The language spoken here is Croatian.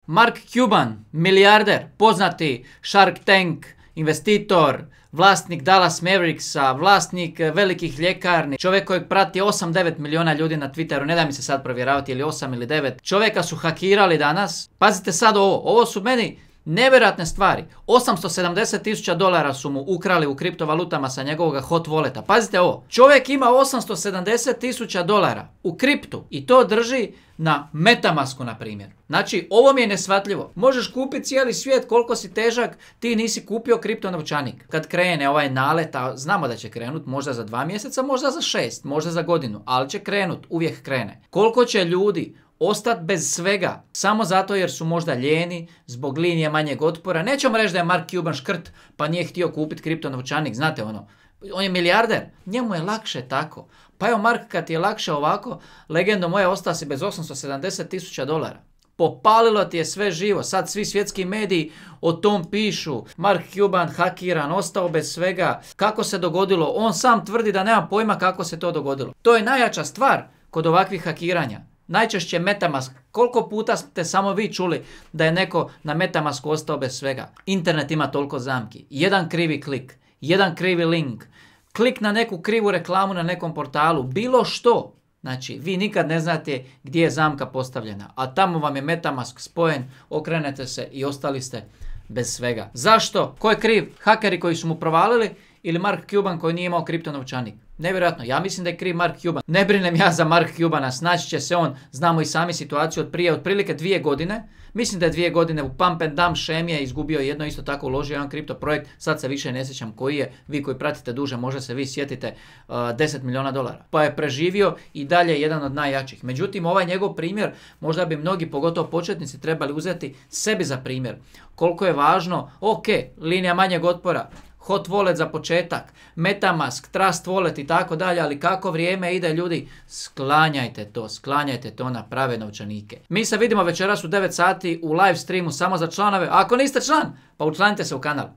Mark Cuban, milijarder, poznati Shark Tank, investitor, vlasnik Dallas Mavericksa, vlasnik velikih ljekarni, čovjek kojeg prati 8-9 milijuna ljudi na Twitteru, ne da mi se sad provjeravati ili 8 ili 9. Čovjeka su hakirali danas. Pazite sad ovo su meni nevjerojatne stvari. $870,000 su mu ukrali u kriptovalutama sa njegovog hot walleta. Pazite ovo. Čovjek ima $870,000 u kriptu i to drži na Metamasku, na primjer. Znači, ovo mi je nesvatljivo. Možeš kupiti cijeli svijet koliko si težak, ti nisi kupio kriptonovčanik. Kad krene ovaj nalet, a znamo da će krenut, možda za 2 mjeseca, možda za 6, možda za godinu, ali će krenut, uvijek krene. Koliko će ljudi ostati bez svega, samo zato jer su možda lijeni, zbog linije manjeg otpora. Nećemo reći da je Mark Cuban škrt, pa nije htio kupiti kriptonovčanik, znate ono. On je milijarder, njemu je lakše tako. Pa evo Mark, kad ti je lakše ovako, legendo moja, ostao si bez $870,000. Popalilo ti je sve živo, sad svi svjetski mediji o tom pišu. Mark Cuban hakiran, ostao bez svega. Kako se dogodilo? On sam tvrdi da nema pojma kako se to dogodilo. To je najjača stvar kod ovakvih hakiranja. Najčešće Metamask. Koliko puta ste samo vi čuli da je neko na Metamasku ostao bez svega? Internet ima toliko zamki. Jedan krivi klik, jedan krivi link, klik na neku krivu reklamu na nekom portalu, bilo što. Znači, vi nikad ne znate gdje je zamka postavljena, a tamo vam je Metamask spojen, okrenete se i ostali ste bez svega. Zašto? Ko je kriv? Hakeri koji su mu provalili ili Mark Cuban koji nije imao kriptonovčanik? Nevjerojatno, ja mislim da je kriv Mark Cuban. Ne brinem ja za Mark Cubana, snaći će se on, znamo i sami situaciju od prije otprilike 2 godine. Mislim da je 2 godine u pump and dump shemi je izgubio jedno, isto tako uložio jedan kripto projekt, sad se više ne sjećam koji je, vi koji pratite duže možda se vi sjetite, $10 milijuna. Pa je preživio i dalje jedan od najjačih. Međutim, ovaj njegov primjer možda bi mnogi, pogotovo početnici, trebali uzeti sebi za primjer. Koliko je važno, ok, linija manjeg otpora, hot wallet za početak, Metamask, Trust wallet i tako dalje, ali kako vrijeme ide, ljudi, sklanjajte to na prave novčanike. Mi se vidimo večeras u 9 sati u live streamu samo za članove. Ako niste član, pa učlanite se u kanal.